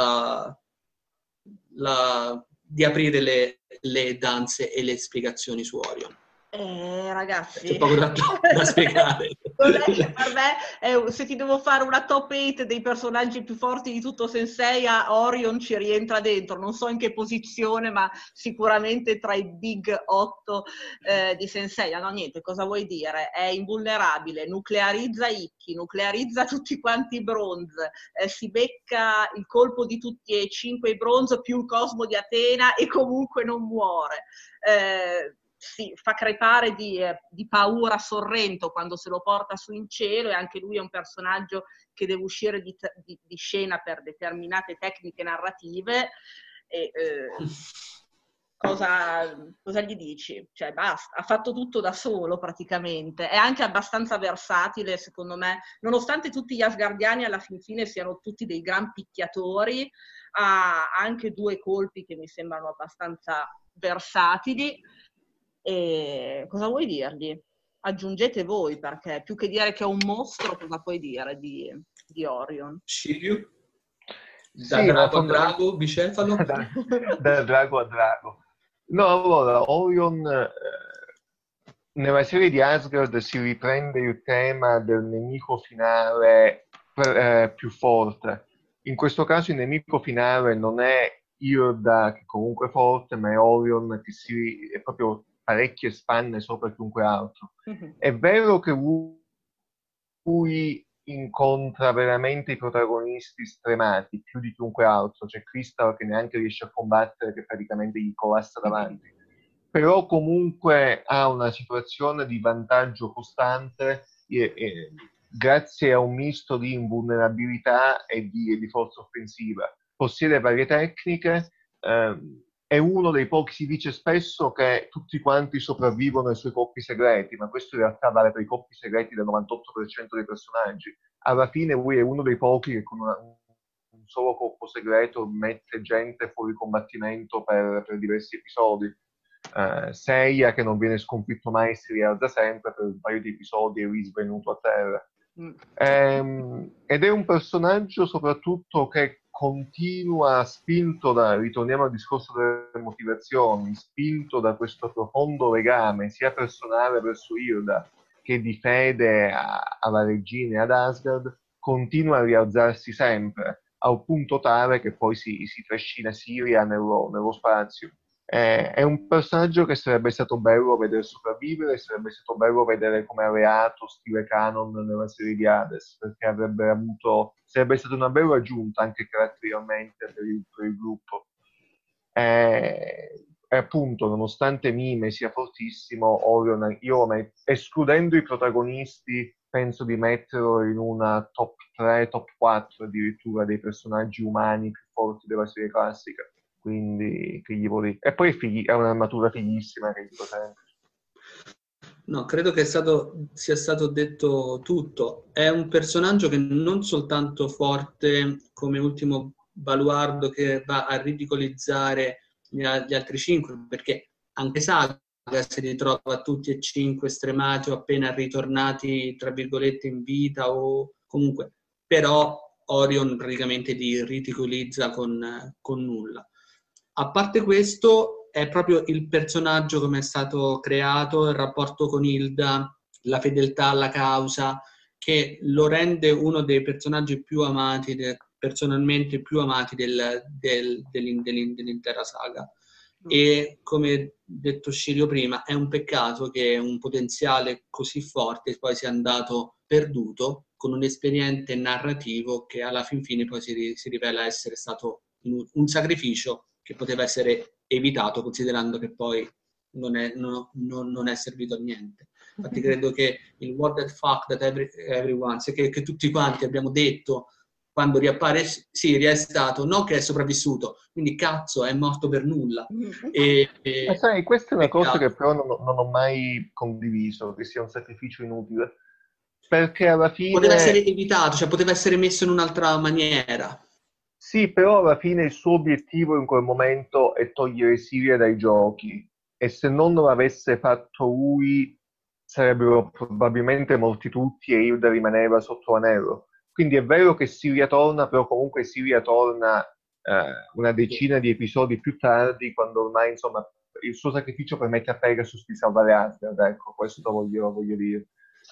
di aprire le danze e le spiegazioni su Orion. Ragazzi, c'è poco da spiegare. Non è che per me, se ti devo fare una top 8 dei personaggi più forti di tutto Senseiya, Orion ci rientra dentro, non so in che posizione, ma sicuramente tra i big 8 di Senseiya. No, niente, cosa vuoi dire? È invulnerabile, nuclearizza Ikki, nuclearizza tutti quanti i bronze, si becca il colpo di tutti e 5 i bronze più il cosmo di Atena e comunque non muore. Si fa crepare di paura Sorrento quando se lo porta su in cielo, e anche lui è un personaggio che deve uscire di scena per determinate tecniche narrative. Cosa gli dici? Cioè basta, ha fatto tutto da solo praticamente, è anche abbastanza versatile secondo me, nonostante tutti gli Asgardiani alla fine siano tutti dei gran picchiatori, ha anche 2 colpi che mi sembrano abbastanza versatili. E cosa vuoi dirgli? Aggiungete voi, perché più che dire che è un mostro, cosa puoi dire di Orion? Shiryu? Da drago a drago, bicefalo? Da drago a drago. No, allora, Orion, nella serie di Asgard si riprende il tema del nemico finale più forte. In questo caso il nemico finale non è Irda, che comunque è forte, ma è Orion, che è proprio parecchie spanne sopra chiunque altro. È vero che lui incontra veramente i protagonisti stremati, più di chiunque altro. C'è Crystal che neanche riesce a combattere, che praticamente gli collassa davanti. Però comunque ha una situazione di vantaggio costante grazie a un misto di invulnerabilità e di forza offensiva. possiede varie tecniche, è uno dei pochi, si dice spesso che tutti quanti sopravvivono ai suoi colpi segreti, ma questo in realtà vale per i colpi segreti del 98% dei personaggi. Alla fine lui è uno dei pochi che con un solo colpo segreto mette gente fuori combattimento per diversi episodi. Seiya, che non viene sconfitto mai e si rialza sempre, per un paio di episodi è risvenuto a terra. Ed è un personaggio soprattutto che continua, spinto ritorniamo al discorso delle motivazioni, spinto da questo profondo legame sia personale verso Hilda che di fede alla regina e ad Asgard, continua a rialzarsi sempre, al punto tale che poi si trascina Siria nello spazio. È un personaggio che sarebbe stato bello vedere sopravvivere, sarebbe stato bello vedere come alleato stile canon nella serie di Hades, perché sarebbe stata una bella aggiunta anche caratterialmente per il gruppo. E appunto, nonostante Mime sia fortissimo, Orion, escludendo i protagonisti, penso di metterlo in una top 3, top 4 addirittura dei personaggi umani più forti della serie classica. Quindi, che gli vuole... E poi è un'armatura fighissima che dico sempre. No, credo che sia stato detto tutto. È un personaggio che non soltanto forte come ultimo baluardo che va a ridicolizzare gli altri 5, perché anche Saga si ritrova tutti e 5 stremati o appena ritornati, tra virgolette, in vita o comunque. Però Orion praticamente li ridicolizza con nulla. A parte questo, è proprio il personaggio come è stato creato, il rapporto con Hilda, la fedeltà alla causa, che lo rende uno dei personaggi più amati, personalmente più amati dell'intera saga. E come detto Scirio prima, è un peccato che un potenziale così forte poi sia andato perduto con un esperiente narrativo che alla fin fine poi si rivela essere stato un sacrificio che poteva essere evitato, considerando che poi non è servito a niente. Infatti credo che il what the fuck that everyone, che tutti quanti abbiamo detto quando riappare Siria, è stato non che è sopravvissuto, quindi cazzo è morto per nulla. Ma sai, questa è una cosa che però non ho mai condiviso, che sia un sacrificio inutile, perché alla fine... Poteva essere evitato, cioè poteva essere messo in un'altra maniera. Sì, però alla fine il suo obiettivo in quel momento è togliere Siria dai giochi, e se non lo avesse fatto lui sarebbero probabilmente morti tutti e Hilda rimaneva sotto anello. Quindi è vero che Siria torna, però comunque Siria torna una decina di episodi più tardi, quando ormai insomma il suo sacrificio permette a Pegasus di salvare Asgard, ecco, questo voglio dire.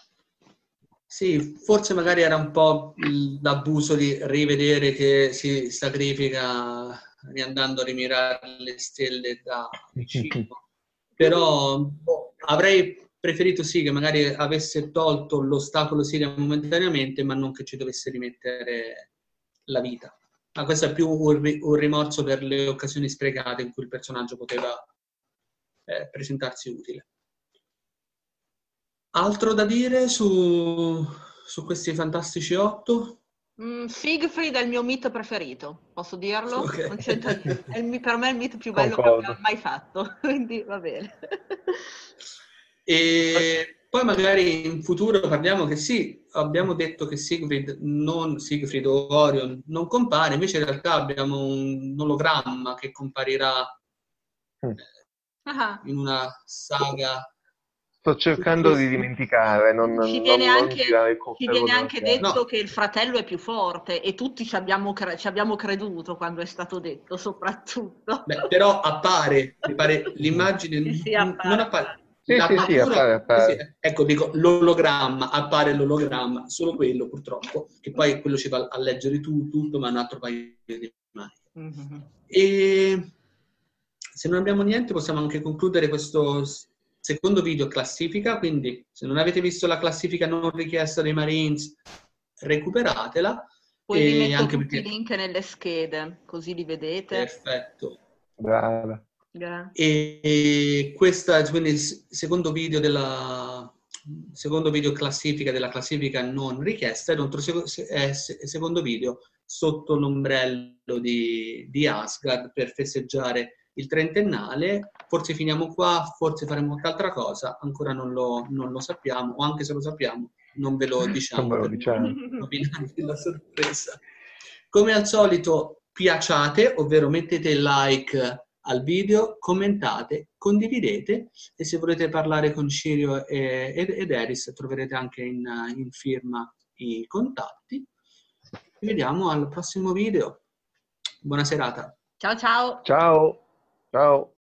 Sì, forse magari era un po' l'abuso di rivedere che si sacrifica riandando a rimirare le stelle da vicino. Però avrei preferito sì che magari avesse tolto l'ostacolo Siria momentaneamente, ma non che ci dovesse rimettere la vita. Ma questo è più un rimorso per le occasioni sprecate in cui il personaggio poteva presentarsi utile. Altro da dire su questi fantastici 8? Siegfried è il mio meet preferito, posso dirlo? Okay. Non c'è da dire. Per me è il meet più bello Concordo. che abbiamo mai fatto, quindi va bene. E poi magari in futuro parliamo che sì, abbiamo detto che Siegfried o Orion non compare, invece in realtà abbiamo un ologramma che comparirà in una saga. Sto cercando di dimenticare, Ci viene girare il coltello anche nella piaga. detto che il fratello è più forte e tutti ci abbiamo creduto quando è stato detto, soprattutto. Beh, però appare, mi pare l'immagine Sì, appare. non appare. Sì, appare. Sì, ecco, dico l'ologramma, appare l'ologramma, solo quello purtroppo, che poi quello ci va a leggere tutto, ma un altro paio di maniche. Mm-hmm. E se non abbiamo niente possiamo anche concludere questo secondo video classifica, quindi se non avete visto la classifica non richiesta dei Marines, recuperatela. Poi vi metto tutti i link nelle schede, così li vedete. Perfetto. Brava. E questa è quindi il secondo video classifica della classifica non richiesta, e l'altro secondo video sotto l'ombrello di Asgard per festeggiare il trentennale. Forse finiamo qua, forse faremo qualche altra cosa, ancora non lo sappiamo, o anche se lo sappiamo non ve lo diciamo Non ve lo per diciamo. non rovinarvi la sorpresa. Come al solito, piacciate, ovvero mettete like al video, commentate, condividete, e se volete parlare con Cirio ed Eris troverete anche in firma i contatti. Ci vediamo al prossimo video. Buona serata. Ciao ciao! Ciao! Ciao!